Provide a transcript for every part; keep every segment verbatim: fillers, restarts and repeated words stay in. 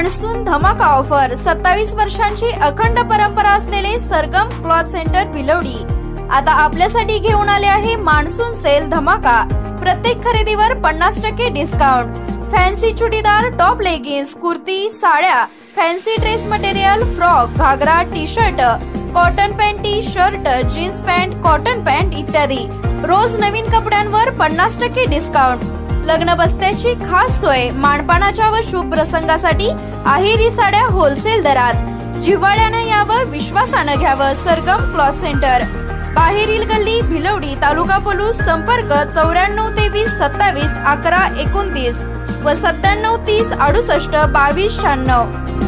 Monsoon धमाका offer सत्तावीस वर्षांची अखंड परंपरा असलेले सरगम क्लॉथ सेंटर भिलवडी आता आपल्यासाठी घेऊन आले आहे मान्सून सेल धमाका। प्रत्येक खरेदीवर पन्नास टक्के discount. Fancy churidar, top, leggings, kurti, साड्या, fancy dress material, frock, ghagra, T-shirt, cotton panty, shirt, jeans pant, cotton pant इत्यादी। रोज नवीन कपड्यांवर पन्नास टक्के डिस्काउंट। लग्न बस्त्याची खास सोय। माणपानाच्या व शुभ प्रसंगासाठी आहेरी साड्या होलसेल दरात। जिव्हाळ्याने यावं, विश्वासाने घ्यावं। सरगम क्लॉथ सेंटर, बाहेरील गल्ली, भिलवडी, तालुका पलूस। संपर्क चौऱ्याण्णव तेवीस सत्तावीस अकरा एकोणतीस व सत्त्याण्णव तीस अडुसष्ट बावीस शहाण्णव।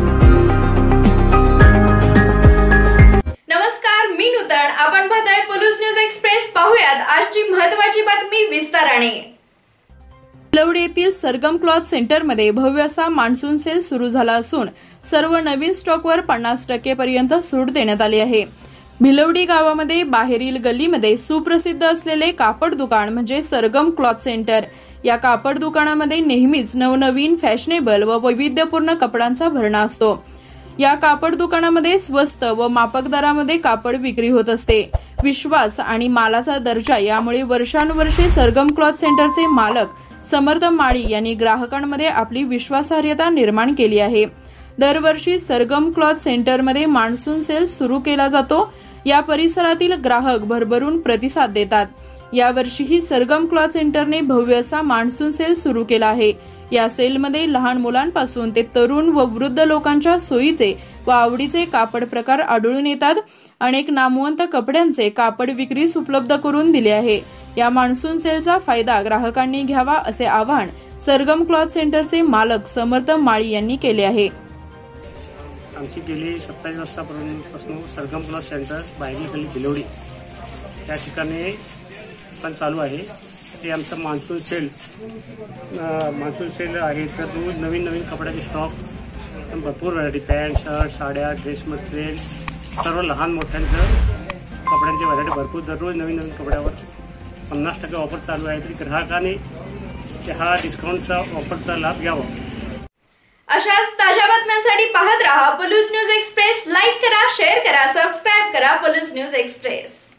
नमस्कार, मी नूतन, आपण पाहताय पलूस न्यूज एक्सप्रेस। पाहूयात आजची महत्त्वाची बातमी विस्ताराने। भिलवडी येथील सरगम क्लॉथ सेंटर मध्ये भव्य असा मान्सून सेल सुरू झाला असून सर्व नवीन स्टॉकवर पन्नास टक्के पर्यंत सूट देण्यात आली आहे। भिलवडी गावामध्ये बाहेरील गल्लीमध्ये सुप्रसिद्ध असलेले कापड दुकान म्हणजे सरगम क्लॉथ सेंटर। या कापड दुकानामध्ये नेहमीच नवनवीन, फॅशनेबल व वैविध्यपूर्ण कपड्यांचा भरणा असतो। या कापड दुकानामध्ये स्वस्त व माफक दरामध्ये कापड विक्री होत असते। विश्वास आणि मालाचा दर्जा यामुळे वर्षानुवर्षे सरगम क्लॉथ सेंटरचे मालक समर्थ माळी यांनी ग्राहकांमध्ये आपली विश्वासार्हता निर्माण केली आहे। दरवर्षी सरगम क्लॉथ सेंटरमध्ये मान्सून सेल सुरू केला जातो। या परिसरातील ग्राहक भरभरून प्रतिसाद देतात। यावर्षीही सरगम क्लॉथ सेंटरने भव्य असा मान्सून सेल सुरू केला आहे। या सेलमध्ये लहान मुलांपासून ते तरुण व वृद्ध लोकांच्या सोयीचे व आवडीचे कापड प्रकार आढळून येतात। अनेक नामवंत कपड्यांचे कापड विक्रीस उपलब्ध करून दिले आहे। या मान्सून सेलचा फायदा ग्राहकांनी घ्यावा असे आवाहन सरगम क्लॉथ सेंटरचे मालक समर्थ माळी यांनी केले आहे। आमची गेली सत्तावीस वर्षापासून सरगम क्लॉथ सेंटर बाहेरील गल्ली भिलवडी या ठिकाणी पण चालू आहे। ते आमचं मान्सून सेल मान्सून सेल आहे। तर रोज नवीन नवीन कपड्याचे स्टॉक, भरपूर व्हरायटी, पॅन्ट, शर्ट, साड्या, ड्रेस मटेरियल, सर्व लहान मोठ्यांचं कपड्यांची व्हरायटी भरपूर। दररोज नवीन नवीन कपड्यावर पन्नास टक्के ऑफर चालू आहे। तरी ग्राहकांनी हा डिस्काउंटचा ऑफरचा लाभ घ्यावा। अशाच ताज्या बातम्यांसाठी पाहत रहा पलूस न्यूज एक्सप्रेस। लाईक करा, शेअर करा, सबस्क्राईब करा पलूस न्यूज एक्सप्रेस।